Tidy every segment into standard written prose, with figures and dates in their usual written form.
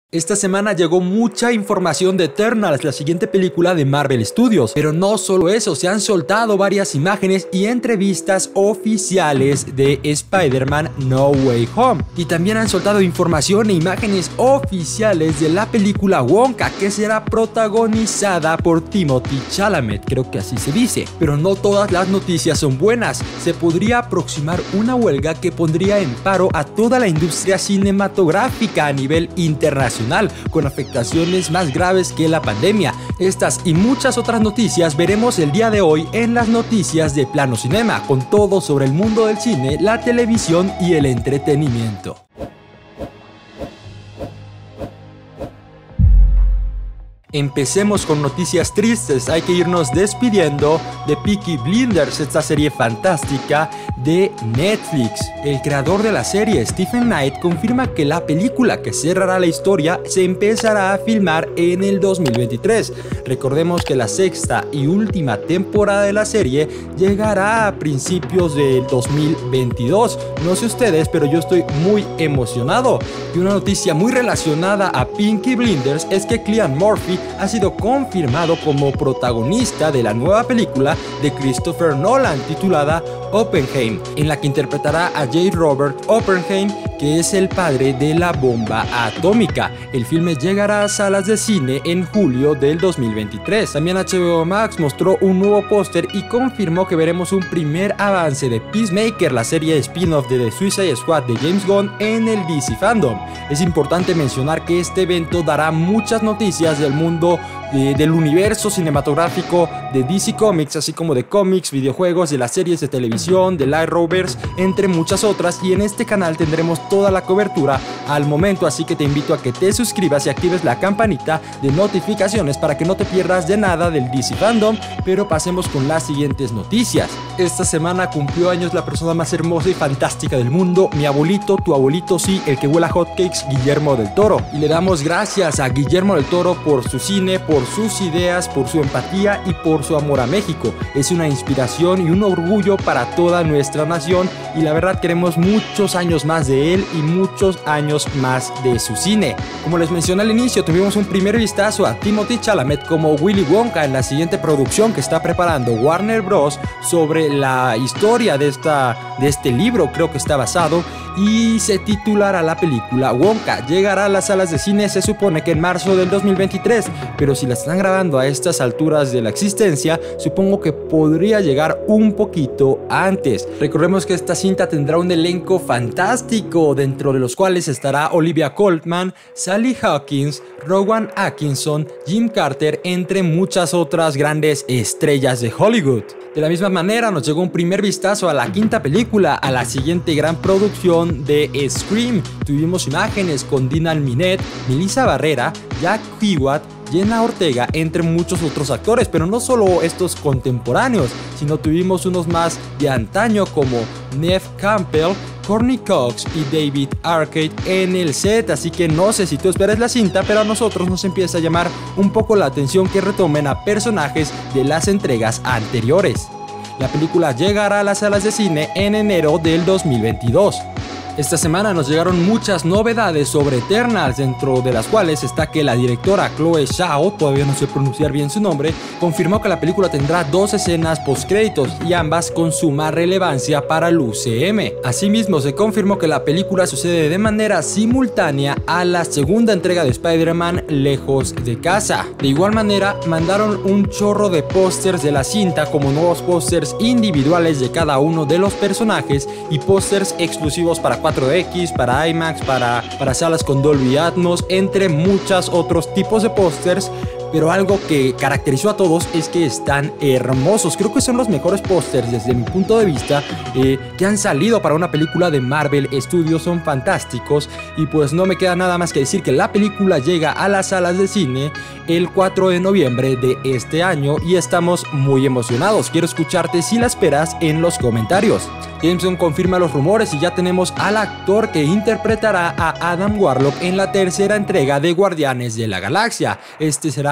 Esta semana llegó mucha información de Eternals, la siguiente película de Marvel Studios. Pero no solo eso, se han soltado varias imágenes y entrevistas oficiales de Spider-Man No Way Home. Y también han soltado información e imágenes oficiales de la película Wonka, que será protagonizada por Timothée Chalamet, creo que así se dice. Pero no todas las noticias son buenas. Se podría aproximar una huelga que pondría en paro a toda la industria cinematográfica a nivel internacional, con afectaciones más graves que la pandemia. Estas y muchas otras noticias veremos el día de hoy en las noticias de Plano Cinema, con todo sobre el mundo del cine, la televisión y el entretenimiento. Empecemos con noticias tristes. Hay que irnos despidiendo de Peaky Blinders, esta serie fantástica de Netflix. El creador de la serie, Stephen Knight, confirma que la película que cerrará la historia se empezará a filmar en el 2023. Recordemos que la sexta y última temporada de la serie llegará a principios del 2022. No sé ustedes, pero yo estoy muy emocionado. Y una noticia muy relacionada a Peaky Blinders es que Cillian Murphy ha sido confirmado como protagonista de la nueva película de Christopher Nolan titulada Oppenheim, en la que interpretará a J. Robert Oppenheim, que es el padre de la bomba atómica. El filme llegará a salas de cine en julio del 2023. También HBO Max mostró un nuevo póster y confirmó que veremos un primer avance de Peacemaker, la serie spin-off de The Suicide Squad de James Gunn, en el DC Fandom. Es importante mencionar que este evento dará muchas noticias del mundo del universo cinematográfico de DC Comics, así como de cómics, videojuegos, de las series de televisión, del Arrowverse, entre muchas otras, y en este canal tendremos toda la cobertura al momento, así que te invito a que te suscribas y actives la campanita de notificaciones para que no te pierdas de nada del DC Fandom. Pero pasemos con las siguientes noticias. Esta semana cumplió años la persona más hermosa y fantástica del mundo, mi abuelito, tu abuelito, sí, el que huele a hotcakes, Guillermo del Toro. Y le damos gracias a Guillermo del Toro por su cine, por sus ideas, por su empatía y por su amor a México. Es una inspiración y un orgullo para toda nuestra nación, y la verdad queremos muchos años más de él y muchos años más de su cine. Como les mencioné al inicio, tuvimos un primer vistazo a Timothée Chalamet como Willy Wonka en la siguiente producción que está preparando Warner Bros. Sobre la historia de este libro, creo que está basado, y se titulará la película Wonka. Llegará a las salas de cine, se supone que en marzo del 2023, pero si la están grabando a estas alturas de la existencia, supongo que podría llegar un poquito antes. Recordemos que esta cinta tendrá un elenco fantástico, dentro de los cuales estará Olivia Colman, Sally Hawkins, Rowan Atkinson, Jim Carter, entre muchas otras grandes estrellas de Hollywood. De la misma manera nos llegó un primer vistazo a la quinta película, a la siguiente gran producción de Scream. Tuvimos imágenes con Dinah Minette, Melissa Barrera, Jack Kerouac, Jenna Ortega, entre muchos otros actores, pero no solo estos contemporáneos, sino tuvimos unos más de antaño como Neve Campbell, Courtney Cox y David Arquette en el set. Así que no sé si tú esperas la cinta, pero a nosotros nos empieza a llamar un poco la atención que retomen a personajes de las entregas anteriores. La película llegará a las salas de cine en enero del 2022. Esta semana nos llegaron muchas novedades sobre Eternals, dentro de las cuales está que la directora Chloe Zhao, todavía no sé pronunciar bien su nombre, confirmó que la película tendrá 2 escenas postcréditos, y ambas con suma relevancia para el UCM. Asimismo, se confirmó que la película sucede de manera simultánea a la segunda entrega de Spider-Man Lejos de Casa. De igual manera, mandaron un chorro de pósters de la cinta, como nuevos pósters individuales de cada uno de los personajes y pósters exclusivos para 4DX, para IMAX, para salas con Dolby Atmos, entre muchos otros tipos de pósters. Pero algo que caracterizó a todos es que están hermosos. Creo que son los mejores pósters desde mi punto de vista que han salido para una película de Marvel Studios. Son fantásticos, y pues no me queda nada más que decir que la película llega a las salas de cine el 4 de noviembre de este año, y estamos muy emocionados. Quiero escucharte si la esperas en los comentarios. James Gunn confirma los rumores y ya tenemos al actor que interpretará a Adam Warlock en la tercera entrega de Guardianes de la Galaxia. Este será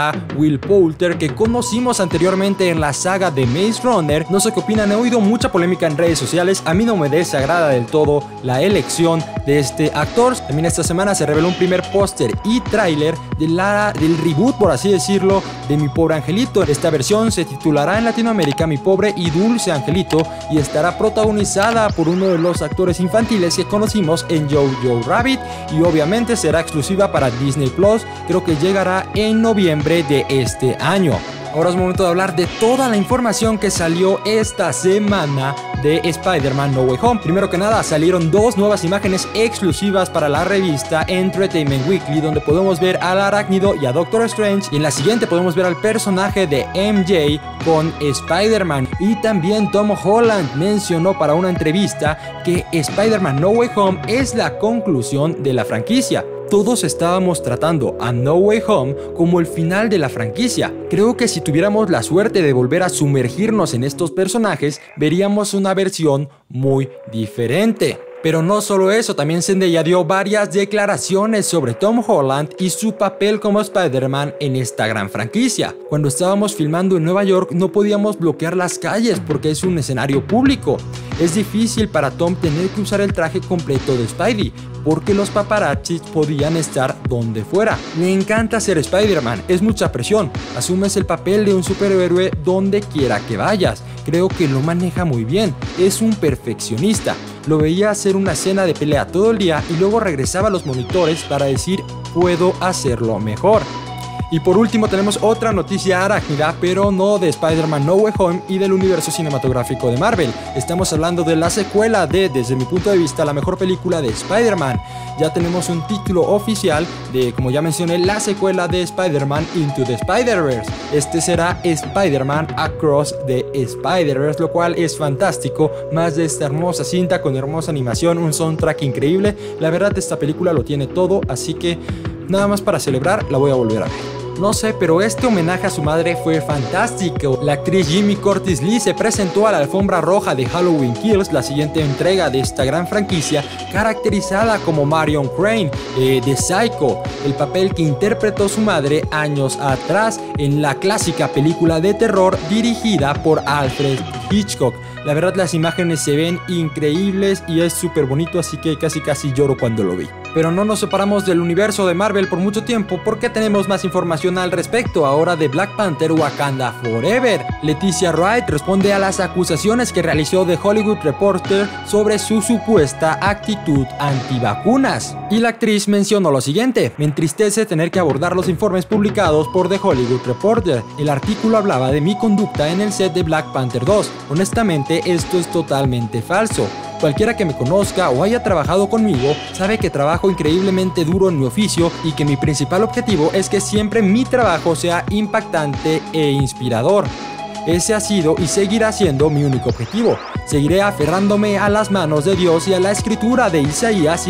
a Will Poulter, que conocimos anteriormente en la saga de Maze Runner. No sé qué opinan, he oído mucha polémica en redes sociales. A mí no me desagrada del todo la elección de este actor. También esta semana se reveló un primer póster y tráiler del reboot, por así decirlo, de Mi Pobre Angelito. Esta versión se titulará en Latinoamérica Mi Pobre y Dulce Angelito y estará protagonizada por uno de los actores infantiles que conocimos en Jojo Rabbit, y obviamente será exclusiva para Disney Plus. Creo que llegará en noviembre de este año. Ahora es momento de hablar de toda la información que salió esta semana de Spider-Man No Way Home. Primero que nada, salieron dos nuevas imágenes exclusivas para la revista Entertainment Weekly, donde podemos ver al Arácnido y a Doctor Strange, y en la siguiente podemos ver al personaje de MJ con Spider-Man. Y también Tom Holland mencionó para una entrevista que Spider-Man No Way Home es la conclusión de la franquicia. Todos estábamos tratando a No Way Home como el final de la franquicia. Creo que si tuviéramos la suerte de volver a sumergirnos en estos personajes, veríamos una versión muy diferente. Pero no solo eso, también Zendaya dio varias declaraciones sobre Tom Holland y su papel como Spider-Man en esta gran franquicia. Cuando estábamos filmando en Nueva York no podíamos bloquear las calles porque es un escenario público. Es difícil para Tom tener que usar el traje completo de Spidey porque los paparazzis podían estar donde fuera. Le encanta ser Spider-Man, es mucha presión. Asumes el papel de un superhéroe donde quiera que vayas. Creo que lo maneja muy bien, es un perfeccionista. Lo veía hacer una escena de pelea todo el día y luego regresaba a los monitores para decir, puedo hacerlo mejor. Y por último tenemos otra noticia arácnida, pero no de Spider-Man No Way Home y del universo cinematográfico de Marvel. Estamos hablando de la secuela de, desde mi punto de vista, la mejor película de Spider-Man. Ya tenemos un título oficial de, como ya mencioné, la secuela de Spider-Man Into the Spider-Verse. Este será Spider-Man Across the Spider-Verse, lo cual es fantástico. Más de esta hermosa cinta con hermosa animación, un soundtrack increíble. La verdad, esta película lo tiene todo, así que nada más para celebrar, la voy a volver a ver. No sé, pero este homenaje a su madre fue fantástico. La actriz Jamie Curtis Lee se presentó a la alfombra roja de Halloween Kills, la siguiente entrega de esta gran franquicia, caracterizada como Marion Crane de Psycho, el papel que interpretó su madre años atrás en la clásica película de terror dirigida por Alfred Hitchcock. La verdad, las imágenes se ven increíbles y es súper bonito, así que casi lloro cuando lo vi. Pero no nos separamos del universo de Marvel por mucho tiempo porque tenemos más información al respecto ahora de Black Panther Wakanda Forever. Leticia Wright responde a las acusaciones que realizó The Hollywood Reporter sobre su supuesta actitud antivacunas. Y la actriz mencionó lo siguiente: me entristece tener que abordar los informes publicados por The Hollywood Reporter. El artículo hablaba de mi conducta en el set de Black Panther 2. Honestamente, esto es totalmente falso. Cualquiera que me conozca o haya trabajado conmigo sabe que trabajo increíblemente duro en mi oficio y que mi principal objetivo es que siempre mi trabajo sea impactante e inspirador. Ese ha sido y seguirá siendo mi único objetivo. Seguiré aferrándome a las manos de Dios y a la escritura de Isaías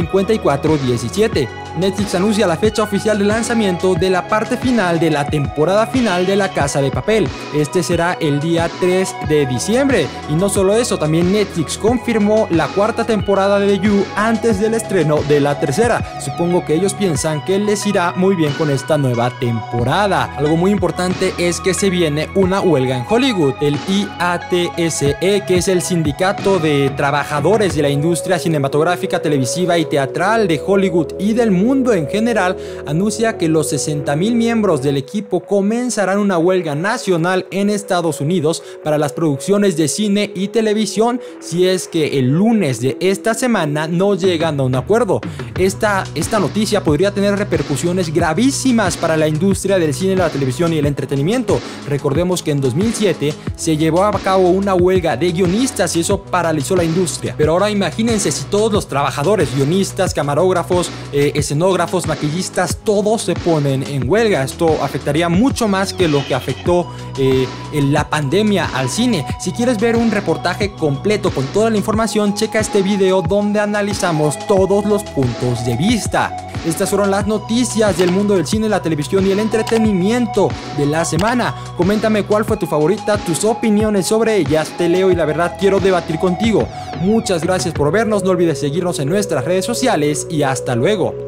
54:17. Netflix anuncia la fecha oficial de lanzamiento de la parte final de la temporada final de La Casa de Papel. Este será el día 3 de diciembre. Y no solo eso, también Netflix confirmó la cuarta temporada de You antes del estreno de la tercera. Supongo que ellos piensan que les irá muy bien con esta nueva temporada. Algo muy importante es que se viene una huelga en Hollywood. El IATSE, que es el sindicato de trabajadores de la industria cinematográfica, televisiva y teatral de Hollywood y del mundo en general, anuncia que los 60,000 miembros del equipo comenzarán una huelga nacional en Estados Unidos para las producciones de cine y televisión si es que el lunes de esta semana no llegan a un acuerdo. Esta noticia podría tener repercusiones gravísimas para la industria del cine, la televisión y el entretenimiento. Recordemos que en 2007 se llevó a cabo una huelga de guionistas y eso paralizó la industria. Pero ahora imagínense si todos los trabajadores, guionistas, camarógrafos, escenógrafos, maquillistas, todos se ponen en huelga. Esto afectaría mucho más que lo que afectó la pandemia al cine. Si quieres ver un reportaje completo con toda la información, checa este video donde analizamos todos los puntos de vista. Estas fueron las noticias del mundo del cine, la televisión y el entretenimiento de la semana. Coméntame cuál fue tu favorita, tus opiniones sobre ellas, te leo y la verdad quiero debatir contigo. Muchas gracias por vernos, no olvides seguirnos en nuestras redes sociales y hasta luego.